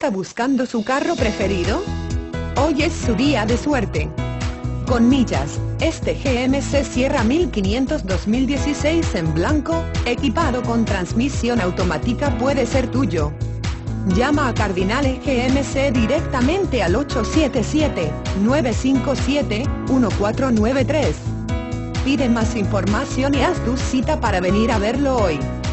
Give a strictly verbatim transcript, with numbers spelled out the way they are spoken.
está buscando su carro preferido? Hoy es su día de suerte. Con millas, este G M C Sierra mil quinientos dos mil dieciséis en blanco, equipado con transmisión automática puede ser tuyo. Llama a Cardinale G M C directamente al ocho siete siete, nueve cinco siete, uno cuatro nueve tres. Pide más información y haz tu cita para venir a verlo hoy.